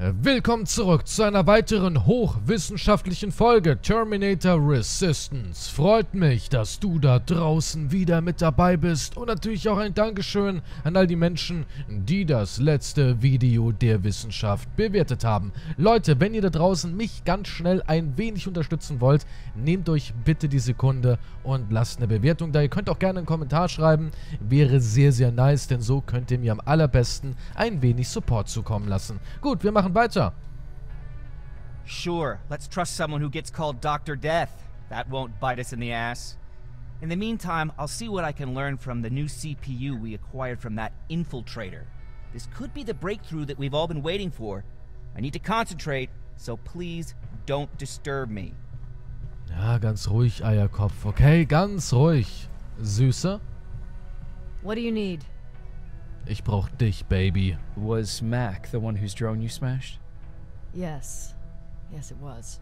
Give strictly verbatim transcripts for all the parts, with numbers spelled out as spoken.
Willkommen zurück zu einer weiteren hochwissenschaftlichen Folge Terminator Resistance. Freut mich, dass du da draußen wieder mit dabei bist und natürlich auch ein Dankeschön an all die Menschen, die das letzte Video der Wissenschaft bewertet haben. Leute, wenn ihr da draußen mich ganz schnell ein wenig unterstützen wollt, nehmt euch bitte die Sekunde und lasst eine Bewertung da. Ihr könnt auch gerne einen Kommentar schreiben, wäre sehr, sehr nice, denn so könnt ihr mir am allerbesten ein wenig Support zukommen lassen. Gut, wir machen weiter. Sure, let's trust someone who gets called Doctor Death. That won't bite us in the ass. In the meantime, I'll see what I can learn from the new C P U we acquired from that infiltrator. This could be the breakthrough that we've all been waiting for. I need to concentrate, so please don't disturb me. Ja, ganz ruhig, Eierkopf, okay? Ganz ruhig. Süße? What do you need? Ich brauch dich, Baby. Was Mac the one whose drone you smashed? Yes. Yes, it was.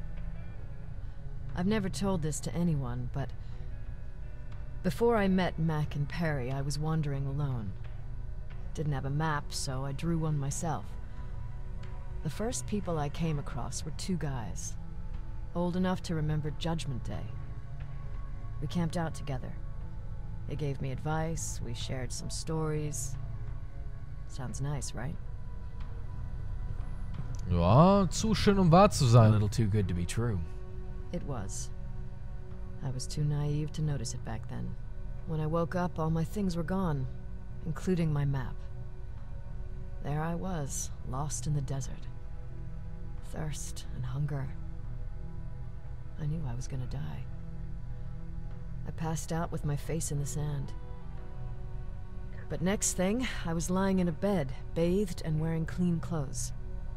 I've never told this to anyone, but before I met Mac and Perry, I was wandering alone. Didn't have a map, so I drew one myself. The first people I came across were two guys, old enough to remember Judgment Day. We camped out together. They gave me advice, we shared some stories. Sounds nice, right? Ja, zu schön, um wahr zu A sein. little too good to be true. It was. I was too naive to notice it back then. When I woke up, all my things were gone, including my map. There I was, lost in the desert. Thirst and hunger. I knew I was gonna die. I passed out with my face in the sand. But next thing, I was lying in a bed, bathed and wearing clean clothes.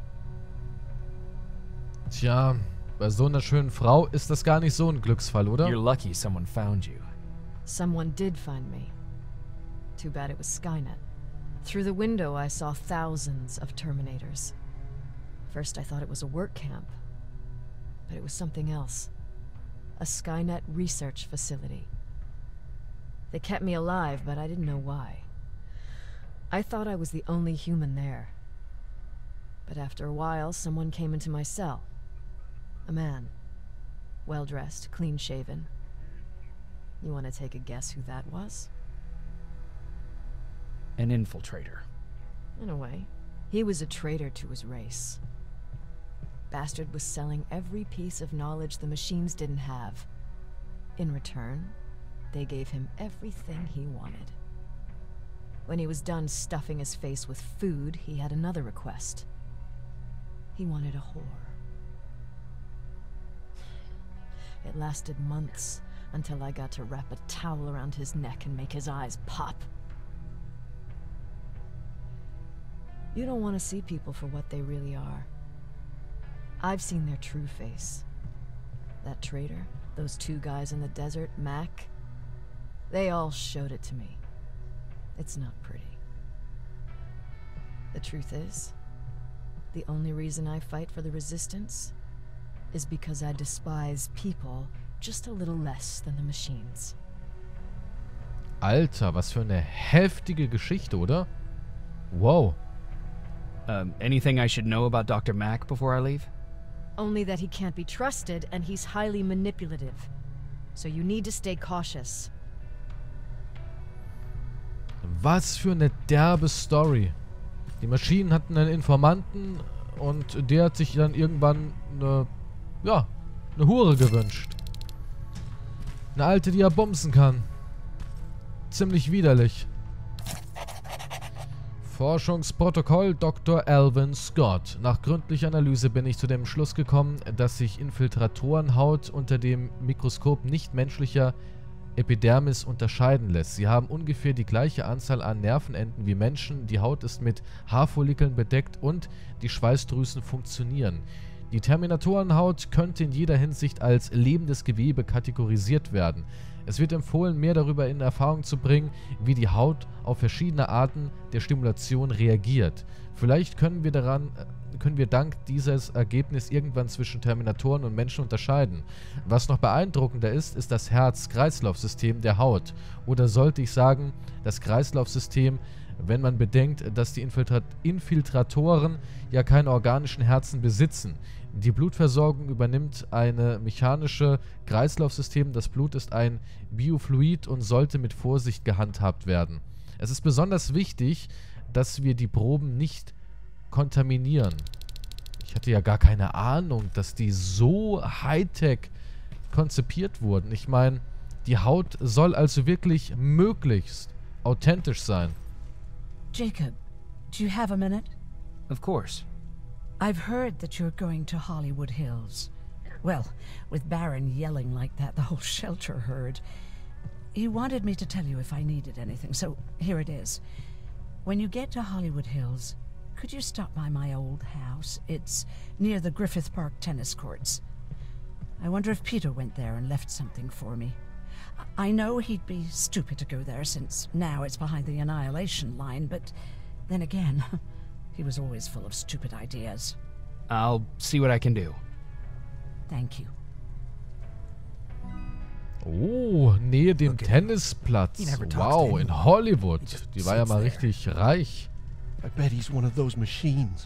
Tja, bei so einer schönen Frau ist das gar nicht so ein Glücksfall, oder? You're lucky someone found you. Someone did find me. Too bad it was Skynet. Through the window, I saw thousands of Terminators. First, I thought it was a work camp, but it was something else. A Skynet research facility. They kept me alive, but I didn't know why. I thought I was the only human there. But after a while, someone came into my cell. A man. Well-dressed, clean-shaven. You want to take a guess who that was? An infiltrator. In a way. He was a traitor to his race. Bastard was selling every piece of knowledge the machines didn't have. In return, they gave him everything he wanted. When he was done stuffing his face with food, he had another request. He wanted a whore. It lasted months, until I got to wrap a towel around his neck and make his eyes pop. You don't want to see people for what they really are. I've seen their true face. That traitor, those two guys in the desert, Mac, they all showed it to me. It's not pretty. The truth is, the only reason I fight for the Resistance is because I despise people just a little less than the machines. Alter, was für eine heftige Geschichte, oder? Wow. Um, anything I should know about Doctor Mac before I leave? Only that he can't be trusted and he's highly manipulative. So you need to stay cautious. Was für eine derbe Story. Die Maschinen hatten einen Informanten und der hat sich dann irgendwann eine, ja, eine Hure gewünscht. Eine alte, die er bumsen kann. Ziemlich widerlich. Forschungsprotokoll Doktor Alvin Scott. Nach gründlicher Analyse bin ich zu dem Schluss gekommen, dass sich Infiltratorenhaut unter dem Mikroskop nicht menschlicher Epidermis unterscheiden lässt. Sie haben ungefähr die gleiche Anzahl an Nervenenden wie Menschen, die Haut ist mit Haarfollikeln bedeckt und die Schweißdrüsen funktionieren. Die Terminatorenhaut könnte in jeder Hinsicht als lebendes Gewebe kategorisiert werden. Es wird empfohlen, mehr darüber in Erfahrung zu bringen, wie die Haut auf verschiedene Arten der Stimulation reagiert. Vielleicht können wir daran, können wir dank dieses Ergebnis irgendwann zwischen Terminatoren und Menschen unterscheiden. Was noch beeindruckender ist, ist das Herz-Kreislauf-System der Haut. Oder sollte ich sagen, das Kreislaufsystem, wenn man bedenkt, dass die Infiltrat Infiltratoren ja keine organischen Herzen besitzen. Die Blutversorgung übernimmt eine mechanische Kreislaufsystem. Das Blut ist ein Biofluid und sollte mit Vorsicht gehandhabt werden. Es ist besonders wichtig, dass wir die Proben nicht kontaminieren. Ich hatte ja gar keine Ahnung, dass die so Hightech konzipiert wurden. Ich meine, die Haut soll also wirklich möglichst authentisch sein. Jacob, do you have a minute? Of course. I've heard that you're going to Hollywood Hills. Well, with Baron yelling like that, the whole shelter heard. He wanted me to tell you if I needed anything, so here it is. When you get to Hollywood Hills, could you stop by my old house? It's near the Griffith Park tennis courts. I wonder if Peter went there and left something for me. I know he'd be stupid to go there, since now it's behind the Annihilation line, but then again, he was always full of stupid ideas. I'll see what I can do. Thank you. Oh, nähe dem Tennisplatz. Wow, in Hollywood. Die war ja mal richtig reich. I bet he's one of those machines.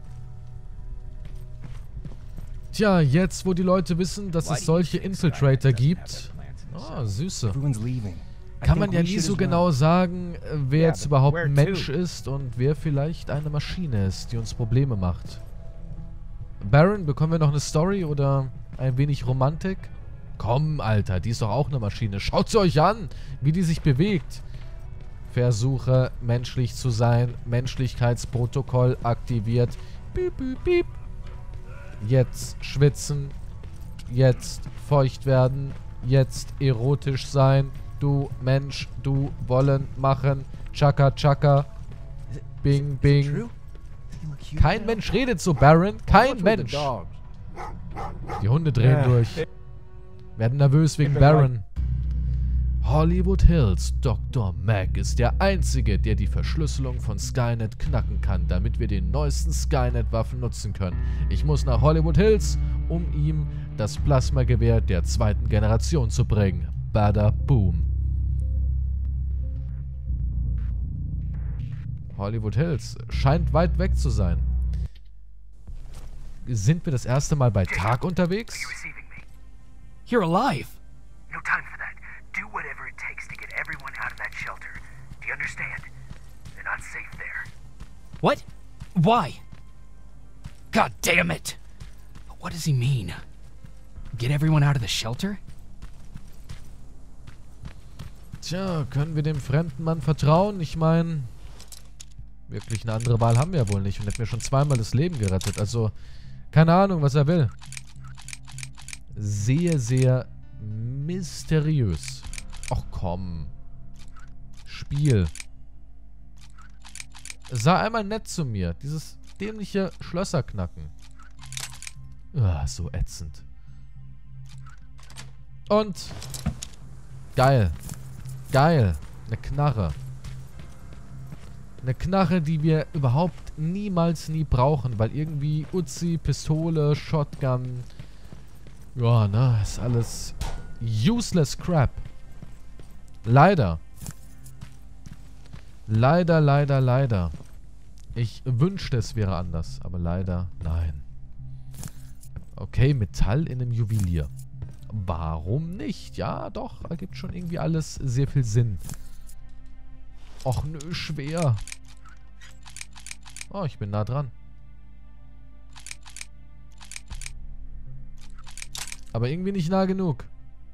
Tja, jetzt, wo die Leute wissen, dass es solche Infiltrator gibt. Oh, süße. Kann man ja nie so genau sagen, wer jetzt überhaupt ein Mensch ist und wer vielleicht eine Maschine ist, die uns Probleme macht. Baron, bekommen wir noch eine Story oder ein wenig Romantik? Komm, Alter, die ist doch auch eine Maschine. Schaut sie euch an, wie die sich bewegt. Versuche, menschlich zu sein. Menschlichkeitsprotokoll aktiviert. Piep, piep, piep. Jetzt schwitzen. Jetzt feucht werden. Jetzt erotisch sein. Du Mensch, du wollen machen. Chaka, chaka. Bing, bing. Kein Mensch redet so, Baron. Kein Mensch. Die Hunde drehen durch. Werden nervös wegen Baron. Hollywood Hills. Doktor Mack ist der Einzige, der die Verschlüsselung von Skynet knacken kann, damit wir den neuesten Skynet-Waffen nutzen können. Ich muss nach Hollywood Hills, um ihm das Plasmagewehr der zweiten Generation zu bringen. Bada boom. Hollywood Hills scheint weit weg zu sein. Sind wir das erste Mal bei Tag unterwegs? You're alive! No time for that. Do whatever it takes to get everyone out of that shelter. Do you understand? They're not safe there. What? Why? God damn it! What does he mean? Get everyone out of the shelter? Tja, können wir dem fremden Mann vertrauen? Ich meine, wirklich eine andere Wahl haben wir ja wohl nicht und hat mir schon zweimal das Leben gerettet. Also, keine Ahnung, was er will. Sehr, sehr mysteriös. Ach komm. Spiel. Sei einmal nett zu mir. Dieses dämliche Schlösserknacken. Ah, so ätzend. Und geil. Geil. Eine Knarre. Eine Knarre, die wir überhaupt niemals nie brauchen, weil irgendwie Uzi, Pistole, Shotgun... Ja, ne, ist alles useless crap. Leider. Leider, leider, leider. Ich wünschte, es wäre anders, aber leider nein. Okay, Metall in einem Juwelier. Warum nicht? Ja, doch, ergibt schon irgendwie alles sehr viel Sinn. Och, nö, schwer. Oh, ich bin nah dran. Aber irgendwie nicht nah genug.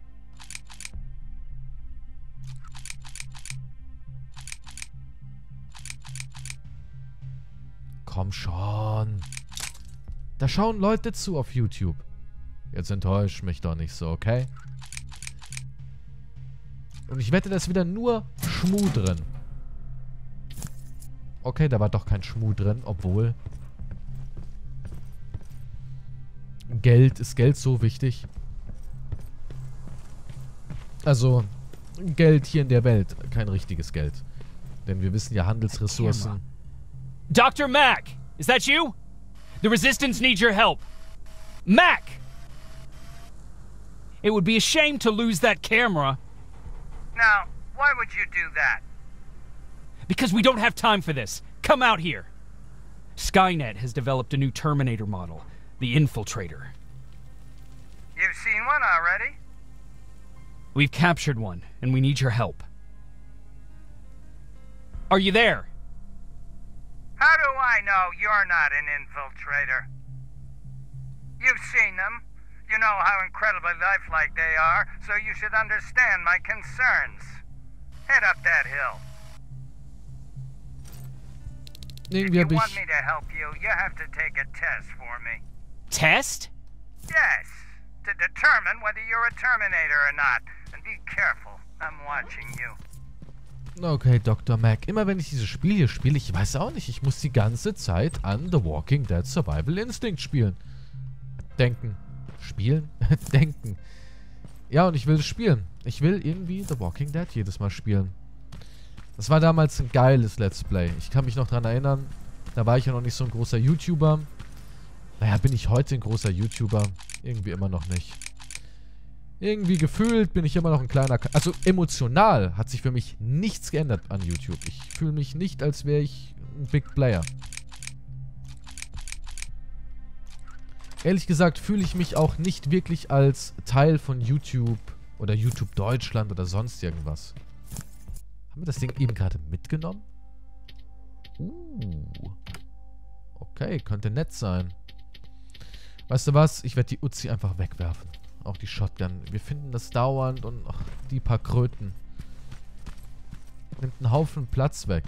Komm schon. Da schauen Leute zu auf YouTube. Jetzt enttäusch mich doch nicht so, okay? Und ich wette, da ist wieder nur Schmuh drin. Okay, da war doch kein Schmuh drin, obwohl... Geld, ist Geld so wichtig? Also, Geld hier in der Welt, kein richtiges Geld. Denn wir wissen ja, Handelsressourcen... Doctor Mack! Is that you? The Resistance needs your help. Mack! It would be a shame to lose that camera. Now, why would you do that? Because we don't have time for this. Come out here. Skynet has developed a new Terminator model, the Infiltrator. You've seen one already? We've captured one, and we need your help. Are you there? How do I know you're not an infiltrator? You've seen them. You know how incredibly lifelike they are, so you should understand my concerns. Head up that hill. If you want me to help you, you have to take a test for me. Test? Yes, to determine whether you're a Terminator or not. And be careful, I'm watching you. Okay, Doktor Mac. Immer wenn ich dieses Spiel hier spiele, ich weiß auch nicht, ich muss die ganze Zeit an The Walking Dead Survival Instinct spielen. Denken. Spielen? Denken. Ja, und ich will es spielen. Ich will irgendwie The Walking Dead jedes Mal spielen. Das war damals ein geiles Let's Play. Ich kann mich noch dran erinnern. Da war ich ja noch nicht so ein großer YouTuber. Naja, bin ich heute ein großer YouTuber? Irgendwie immer noch nicht. Irgendwie gefühlt bin ich immer noch ein kleiner... Ka also emotional hat sich für mich nichts geändert an YouTube. Ich fühle mich nicht, als wäre ich ein Big Player. Ehrlich gesagt fühle ich mich auch nicht wirklich als Teil von YouTube oder YouTube Deutschland oder sonst irgendwas. Haben wir das Ding eben gerade mitgenommen? Uh. Okay, könnte nett sein. Weißt du was? Ich werde die Uzi einfach wegwerfen. Auch die Shotgun. Wir finden das dauernd und ach, die paar Kröten. Nimmt einen Haufen Platz weg.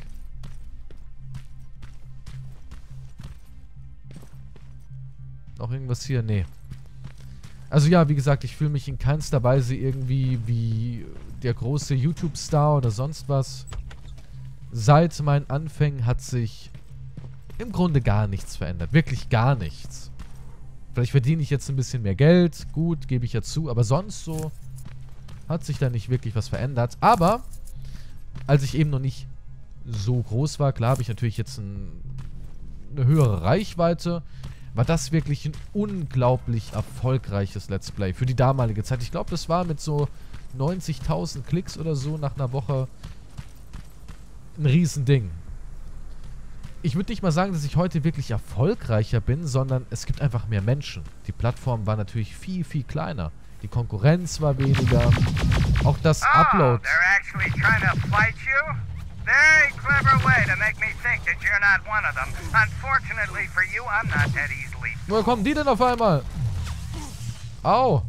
Noch irgendwas hier? Nee. Also ja, wie gesagt, ich fühle mich in keinster Weise irgendwie wie der große YouTube-Star oder sonst was. Seit meinen Anfängen hat sich im Grunde gar nichts verändert. Wirklich gar nichts. Vielleicht verdiene ich jetzt ein bisschen mehr Geld. Gut, gebe ich ja zu. Aber sonst so hat sich da nicht wirklich was verändert. Aber als ich eben noch nicht so groß war, klar habe ich natürlich jetzt ein, eine höhere Reichweite, war das wirklich ein unglaublich erfolgreiches Let's Play für die damalige Zeit. Ich glaube, das war mit so neunzigtausend Klicks oder so nach einer Woche ein Riesending. Ich würde nicht mal sagen, dass ich heute wirklich erfolgreicher bin, sondern es gibt einfach mehr Menschen. Die Plattform war natürlich viel, viel kleiner. Die Konkurrenz war weniger. Auch das oh, Upload. They're actually trying to fight you? Very clever way to make me think that you're not one of them. Unfortunately for you, I'm not that easily. Woher kommen die denn auf einmal? Au.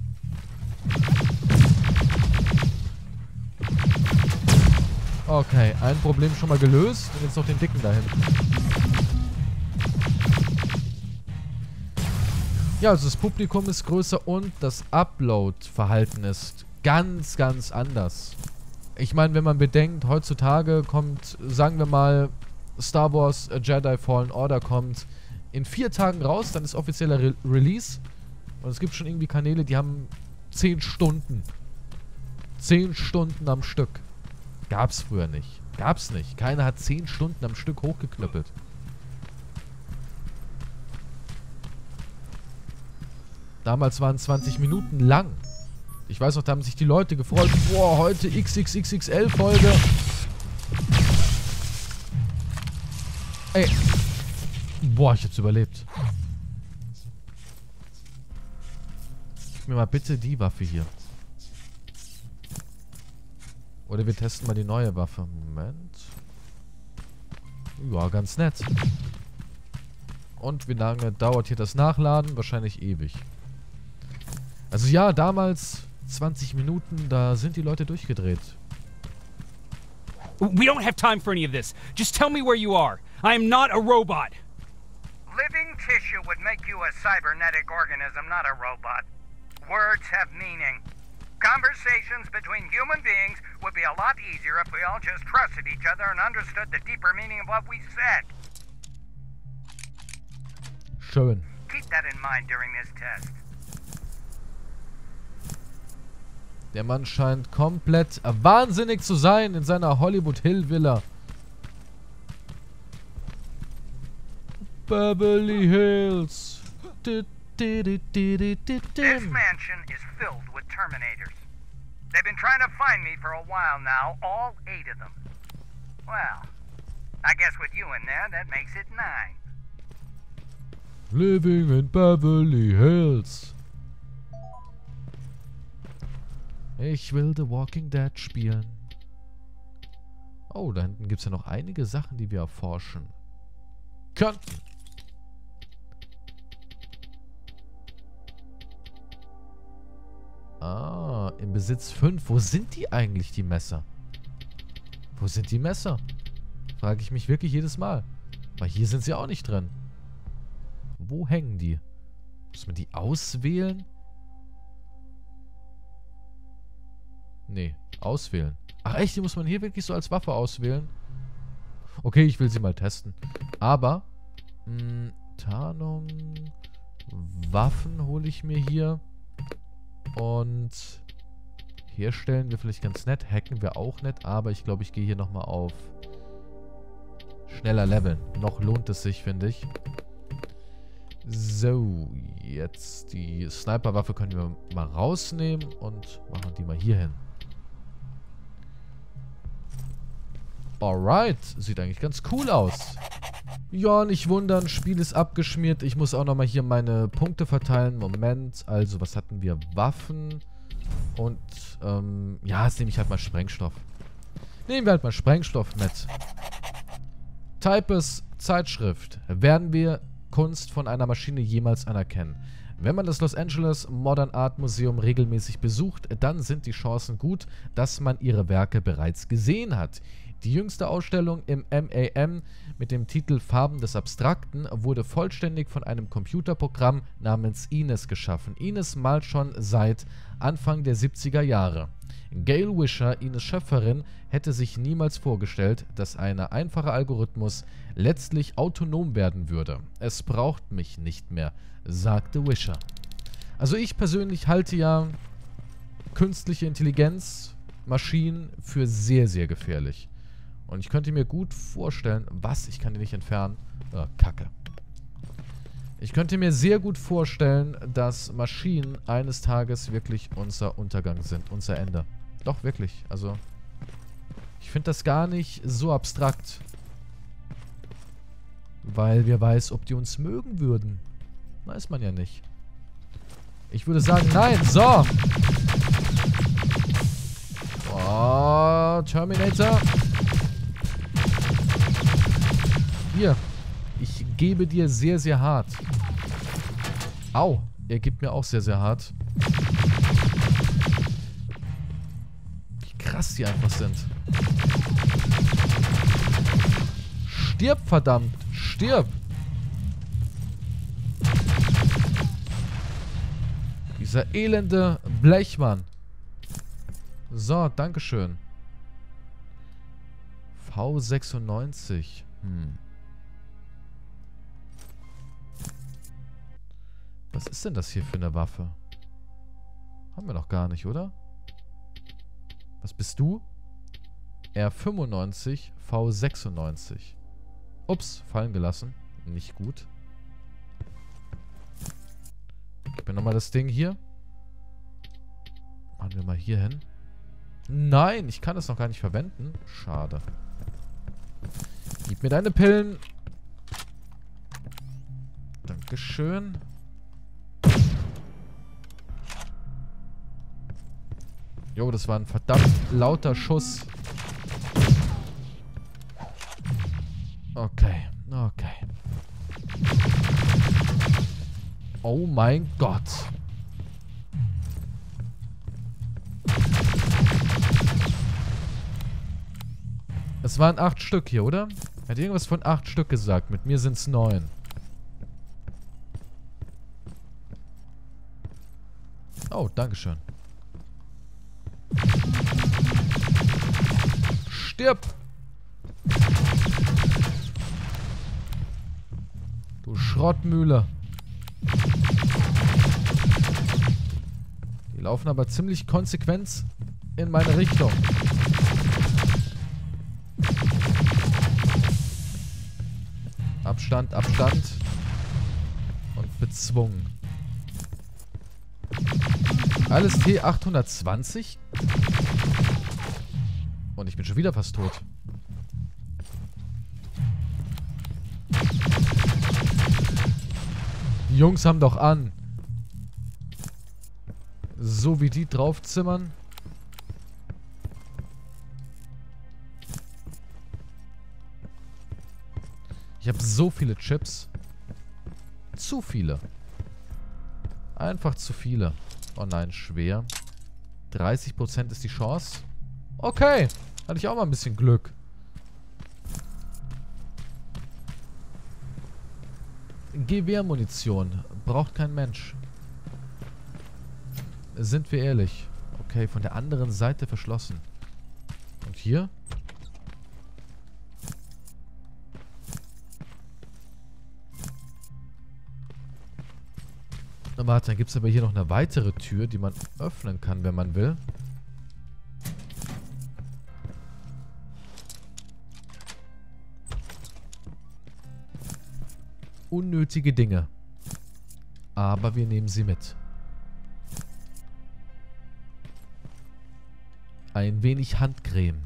Okay, ein Problem schon mal gelöst. Und jetzt noch den Dicken da hinten. Ja, also das Publikum ist größer und das Upload-Verhalten ist ganz, ganz anders. Ich meine, wenn man bedenkt, heutzutage kommt, sagen wir mal, Star Wars Jedi Fallen Order kommt in vier Tagen raus, dann ist offizieller Re Release. Und es gibt schon irgendwie Kanäle, die haben zehn Stunden. zehn Stunden am Stück. Gab's früher nicht. Gab's nicht. Keiner hat zehn Stunden am Stück hochgeknüppelt. Damals waren zwanzig Minuten lang. Ich weiß noch, da haben sich die Leute gefreut. Boah, heute X X X X L-Folge. Ey. Boah, ich hab's überlebt. Gib mir mal bitte die Waffe hier. Oder wir testen mal die neue Waffe. Moment. Ja, ganz nett. Und wie lange dauert hier das Nachladen? Wahrscheinlich ewig. Also ja, damals zwanzig Minuten, da sind die Leute durchgedreht. We don't have time for any of this. Just tell me where you are. I am not a robot. Living tissue would make you a cybernetic organism, not a robot. Words have meaning. Conversations between human beings would be a lot easier if we all just trusted each other and understood the deeper meaning of what we said. Schön. Keep that in mind during this test. Der Mann scheint komplett wahnsinnig zu sein in seiner Hollywood Hill Villa. Beverly Hills. This mansion is filled with Terminators. They've been trying to find me for a while now, all eight of them. Well, I guess with you in there, that makes it nine. Living in Beverly Hills. Ich will The Walking Dead spielen. Oh, da hinten gibt es ja noch einige Sachen, die wir erforschen könnten. Ah, im Besitz fünf. Wo sind die eigentlich, die Messer? Wo sind die Messer? Frage ich mich wirklich jedes Mal. Weil hier sind sie auch nicht drin. Wo hängen die? Muss man die auswählen? Nee, auswählen. Ach echt, die muss man hier wirklich so als Waffe auswählen? Okay, ich will sie mal testen. Aber, mh, Tarnung, Waffen hole ich mir hier. Und herstellen wir vielleicht ganz nett. Hacken wir auch nett. Aber ich glaube, ich gehe hier nochmal auf schneller leveln. Noch lohnt es sich, finde ich. So, jetzt die Sniperwaffe können wir mal rausnehmen und machen die mal hier hin. Alright, sieht eigentlich ganz cool aus. Ja, nicht wundern, Spiel ist abgeschmiert. Ich muss auch nochmal hier meine Punkte verteilen. Moment, also was hatten wir? Waffen und, ähm, ja, jetzt nehme ich halt mal Sprengstoff. Nehmen wir halt mal Sprengstoff mit. Types Zeitschrift. Werden wir Kunst von einer Maschine jemals anerkennen? Wenn man das Los Angeles Modern Art Museum regelmäßig besucht, dann sind die Chancen gut, dass man ihre Werke bereits gesehen hat. Die jüngste Ausstellung im M A M mit dem Titel Farben des Abstrakten wurde vollständig von einem Computerprogramm namens Ines geschaffen. Ines malt schon seit Anfang der siebziger Jahre. Gail Wisher, Ines Schöpferin, hätte sich niemals vorgestellt, dass ein einfacher Algorithmus letztlich autonom werden würde. Es braucht mich nicht mehr, sagte Wisher. Also ich persönlich halte ja künstliche Intelligenz, Maschinen für sehr, sehr gefährlich. Und ich könnte mir gut vorstellen, was, ich kann die nicht entfernen, oh, Kacke. Ich könnte mir sehr gut vorstellen, dass Maschinen eines Tages wirklich unser Untergang sind, unser Ende. Doch, wirklich, also, ich finde das gar nicht so abstrakt. Weil wer weiß, ob die uns mögen würden. Weiß man ja nicht. Ich würde sagen, nein, so. Oh, Terminator. Hier, ich gebe dir sehr, sehr hart. Au, er gibt mir auch sehr, sehr hart. Wie krass die einfach sind. Stirb, verdammt, stirb. Dieser elende Blechmann. So, dankeschön. V sechsundneunzig. Hm. Was ist denn das hier für eine Waffe? Haben wir noch gar nicht, oder? Was bist du? R fünfundneunzig, V sechsundneunzig. Ups, fallen gelassen. Nicht gut. Gib mir nochmal das Ding hier. Machen wir mal hier hin. Nein, ich kann das noch gar nicht verwenden. Schade. Gib mir deine Pillen. Dankeschön. Jo, das war ein verdammt lauter Schuss. Okay, okay. Oh mein Gott. Es waren acht Stück hier, oder? Er hat irgendwas von acht Stück gesagt. Mit mir sind es neun. Oh, dankeschön. Stirb! Du Schrottmühle. Die laufen aber ziemlich konsequent in meine Richtung. Abstand, Abstand. Und bezwungen. Alles T achthundertzwanzig? Und ich bin schon wieder fast tot. Jungs haben doch an. So wie die draufzimmern. Ich habe so viele Chips. Zu viele. Einfach zu viele. Oh nein, schwer. dreißig Prozent ist die Chance. Okay. Hatte ich auch mal ein bisschen Glück. Gewehrmunition. Braucht kein Mensch. Sind wir ehrlich. Okay, von der anderen Seite verschlossen. Und hier? Na, warte, dann gibt es aber hier noch eine weitere Tür, die man öffnen kann, wenn man will. Unnötige Dinge. Aber wir nehmen sie mit. Ein wenig Handcreme.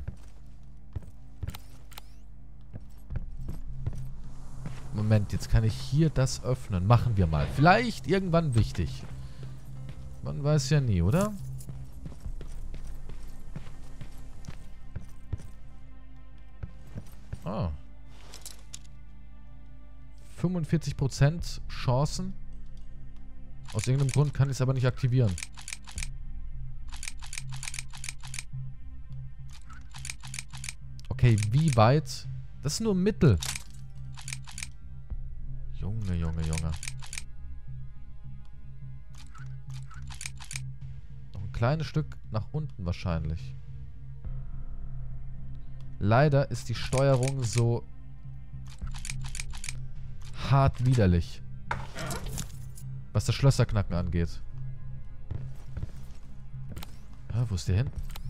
Moment, jetzt kann ich hier das öffnen. Machen wir mal. Vielleicht irgendwann wichtig. Man weiß ja nie, oder? Ah. fünfundvierzig Prozent Chancen. Aus irgendeinem Grund kann ich es aber nicht aktivieren. Okay, wie weit? Das ist nur Mittel. Junge, Junge, Junge. Noch ein kleines Stück nach unten wahrscheinlich. Leider ist die Steuerung so hart widerlich. Was das Schlösserknacken angeht. Ah, wo ist der hin?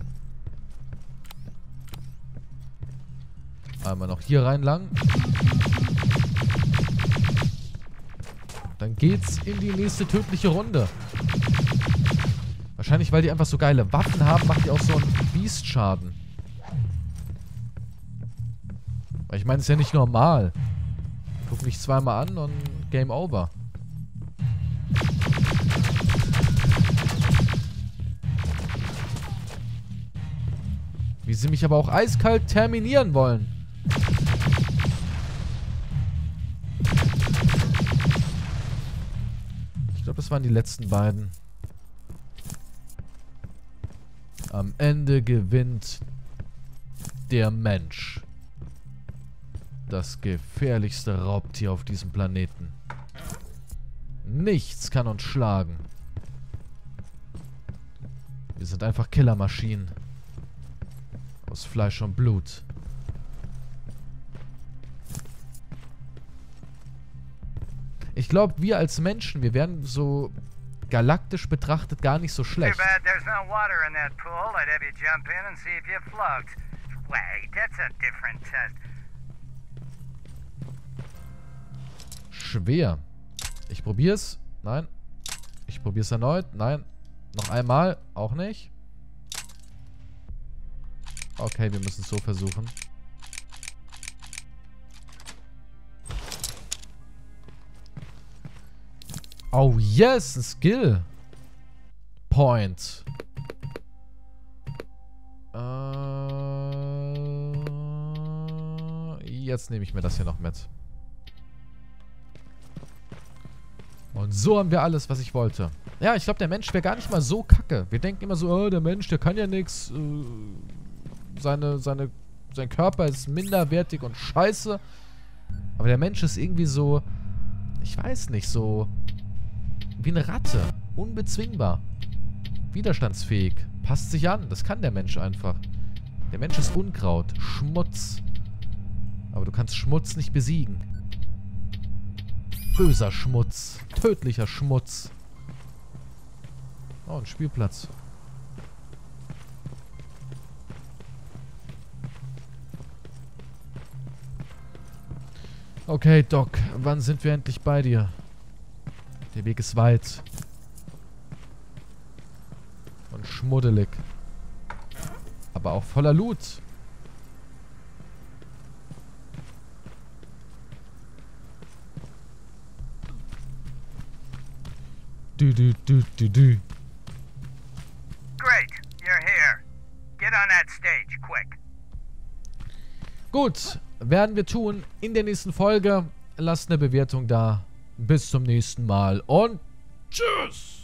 Einmal noch hier rein lang. Dann geht's in die nächste tödliche Runde. Wahrscheinlich, weil die einfach so geile Waffen haben, macht die auch so einen Biestschaden. Weil ich meine, es ist ja nicht normal. Guck mich zweimal an und Game Over. Wie sie mich aber auch eiskalt terminieren wollen. Ich glaube, das waren die letzten beiden. Am Ende gewinnt der Mensch. Das gefährlichste Raubtier auf diesem Planeten. Nichts kann uns schlagen. Wir sind einfach Killermaschinen. Aus Fleisch und Blut. Ich glaube, wir als Menschen, wir werden so galaktisch betrachtet gar nicht so schlecht. Too bad there's no water in that pool. I'd have you jump in and see if you float. Wait, that's a different test. Schwer. Ich probier's. Nein. Ich probier's erneut. Nein. Noch einmal. Auch nicht. Okay, wir müssen es so versuchen. Oh yes, ein Skill Point. Äh, jetzt nehme ich mir das hier noch mit. Und so haben wir alles, was ich wollte. Ja, ich glaube, der Mensch wäre gar nicht mal so kacke. Wir denken immer so, oh, der Mensch, der kann ja nichts. Äh, seine, seine, sein Körper ist minderwertig und scheiße. Aber der Mensch ist irgendwie so, ich weiß nicht, so wie eine Ratte. Unbezwingbar. Widerstandsfähig. Passt sich an. Das kann der Mensch einfach. Der Mensch ist Unkraut. Schmutz. Aber du kannst Schmutz nicht besiegen. Böser Schmutz. Tödlicher Schmutz. Oh, ein Spielplatz. Okay, Doc. Wann sind wir endlich bei dir? Der Weg ist weit. Und schmuddelig. Aber auch voller Loot. Du, du, du, du, du. Great, you're here. Get on that stage, quick. Gut, werden wir tun in der nächsten Folge. Lasst eine Bewertung da. Bis zum nächsten Mal und tschüss!